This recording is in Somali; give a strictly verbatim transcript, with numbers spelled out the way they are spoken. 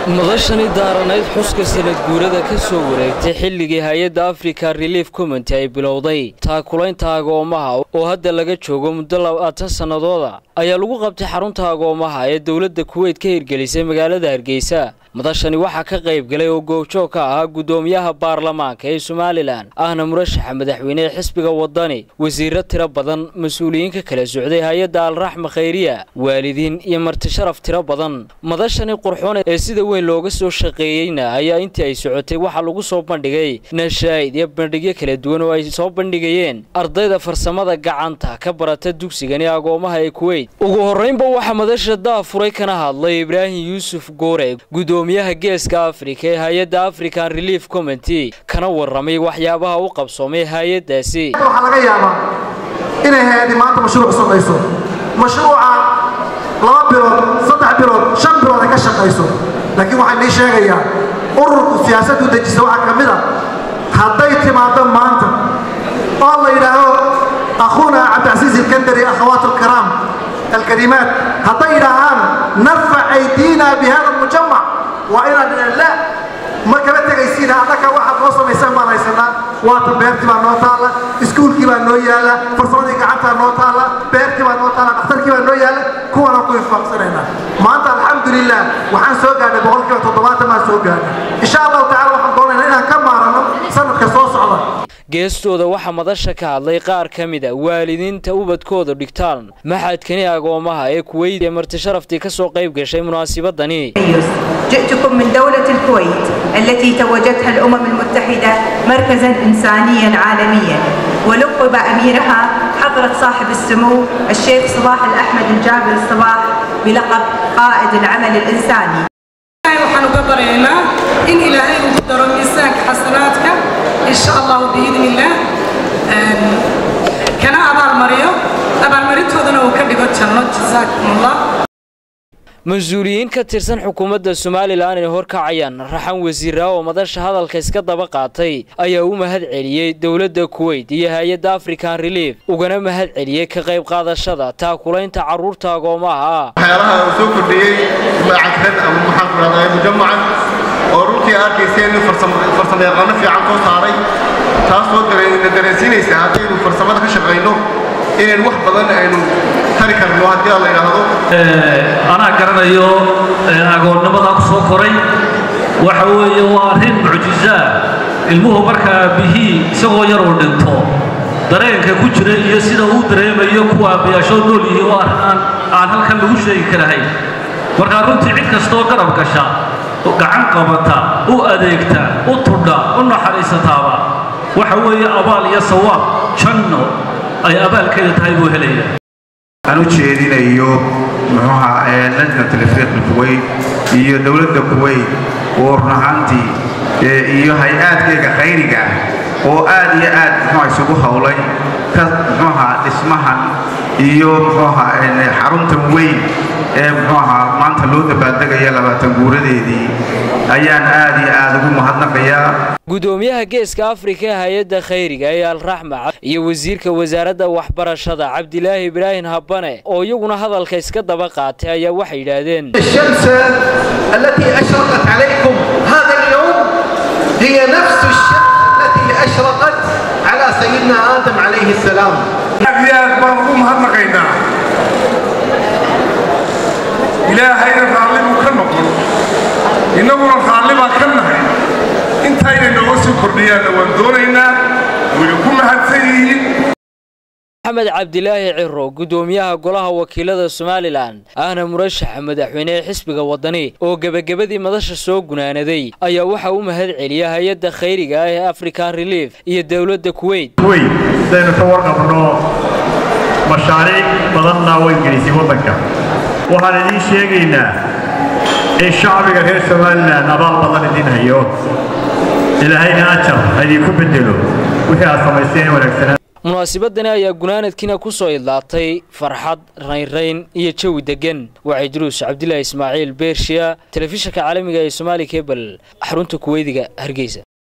madashani daaranayd xuska sanad guurada ka soo wareegtay xilligii hay'adda Africa Relief Committee ay bilowday taakulaynta agoomaha oo hadda laga joogo muddo labaatan sanadooda ayaa lagu qabtay xarunta agoomaha ee dawladda Kuwait ka hirgelisay magaalada Hargeysa. madashani waxa ka qayb galay oo goobjoog ka ah gudoomiyaha baarlamaanka ee Somaliland ahna murashaxa madaxweyne xisbiga wadani wasiirro tiro badan mas'uuliyiinka kala socday hay'adda Al-Rahma Khayriya waalidiin iyo marti sharaf tiro badan. madashani qurxoon ee sida weyn looga soo shaqeeyayna ayaa intii ay socotay waxa lagu soo bandhigay nashaa'id iyo bandhigyo kala duwan oo ay soo bandhigayeen ardayda farsamada gacanta ka barata dugsigan ee agoomaha ee Kuwait. ugu horeynba waxa madasha daafuray kana hadlay Ibrahim Yusuf Goore gudoomiyaha geeska Afrika ee hay'adda African Relief Committee kana waramay waxyaabaha uu qabsoomay hay'adaasi. waxa laga yaabaa inay hay'adii maanta mashruuc samayso mashruuca laba bilood saddex bilood shan bilood ay ka shaqayso laakiin waxa ay sheegayaan ururka siyaasadda dejisa waxa kamid ah hadday timaado maanta oo la yiraahdo أخونا عبد العزيز الكندري أخوات الكرام الكريمات هذا يراهن نرفع أيدينا بهذا المجمع وإلى لا ما كانت تجسينا هذاك واحد وصل يسمى رئيسنا واتر بيرتي ما نوتالا سكول كيما نويالا فرصوني قعدت نوتالا بيرتي ما نوتالا أختار كيما نويالا كونا نقول فاكسرنا ما أنت الحمد لله وحن سوقنا بقول كيما تطبيقات ما سوقنا إن شاء الله تعالى وحن قولنا هنا كم مرة سنة كسوس على geestooda waxa madasha ka hadlay qaar kamid ah waalidiinta ubadkooda dhigtaan maxadkani agoomaha ee Kuwait ee marti sharaftii ka soo qayb gashay munaasabadani. جئتكم من دولة الكويت التي توجتها الأمم المتحدة مركزا إنسانيا عالميا ولقب أميرها حضرة صاحب السمو الشيخ صباح الأحمد الجابر الصباح بلقب قائد العمل الإنساني. وحن قدرنا إن إلهي قدر ميزانك حسناتك إن شاء الله بإذن الله كان أبا المريو أبا المريو تودنا وكبيرة جنة جزاكم الله. مسؤولين كتيرسن حكومة الصوماليلاند ee horkacayaan raxan wasiirra oo madasha hadalka iska daba qaatay ayaa u mahad celiyay dawladda Kuwait iyo hay'adda African Relief ugana mahad celiyay ka qayb qaadashada taakulaynta carruurta agoomaha. waxyaalaha uu soo kordhiyay macagtan ama muxaafadada mujammacan oo runtii arkayseen farsamo yaqaan fiican soo saaray taas oo dareensiinaysa haddii farsamada ka shaqeyno inaan wax badan aynu tari karno haddii la yiraahdo ana garanayo agoonnimada ku soo koray waxa weeye waa arrin mucjiso ilmuhu marka bihi isagoo yar oo dhinto dareenka ku jira iyo sida uu dareemayo kuwa biyasho nool iyo aan aan halkan lagu sheegi karahay marka runtii cid kasta oo garab gasha gacan qabata u adeegta u tudha u naxariisataaba waxa weeye abaal iyo sawaab janno ay abaalkeeda tahay buu helaya. أنا أشيدين أيوب معها لجنة الإفريق الكويت iyo dawladda Kuwait oo rahanti iyo hay'adka khayriga oo aad iyo aad maxay isugu hawlay ka maxaa dhismahan iyo maxaa xarunta weyn ee maxaa maanta loo dabaaldegay labaatan guuradeedii ayaan aad iyo aad ugu mahadnaqayaa. gudoomiyaha geeska Afrika hay'adda khayriga ee Al-Rahma iyo wasiirka wasaaradda waxbarashada Cabdilaahi Ibrahim Habane oo iyaguna hadalka iska daba qaatay ayaa waxay yiraahdeen الشمس التي أشرقت عليكم هذا اليوم هي نفس الشمس التي أشرقت على سيدنا آدم عليه السلام. أبيات مرحوم هرنقينا إلهي الغالب كنقل إنه الغالب كنهي انتهينا نغسل كرديانا واندونينا ويكون هاتسيين. محمد عبد الله عرو gudoomiyaha golaha wakiilada Somaliland ahna murashaxa madaxweyne xisbiga wadani oo gabagabadii madasha soo gunaanaday ayaa waxa uu mahad celiyay hay'adda khayriga ee African Relief iyo dawladda Kuwait. Kuwait sidaynu ka warqabno mashaariic badanna way gelisay wadanka waxaan idin sheegaynaa in shacbiga reer Somaliland abaal badan idin hayo ilaahayna ajar idinku bedelo wixii aad samaysteen wanaagsan. munaasabadani ayaa gunaanadkiina ku soo idlaatay farxad rayn iyo jawi degan. waa Idruus Cabdilaahi Ismaaciil Beershiya telefishinka caalamiga ee Somali Cable xarunta Kuweydiga Hargeysa.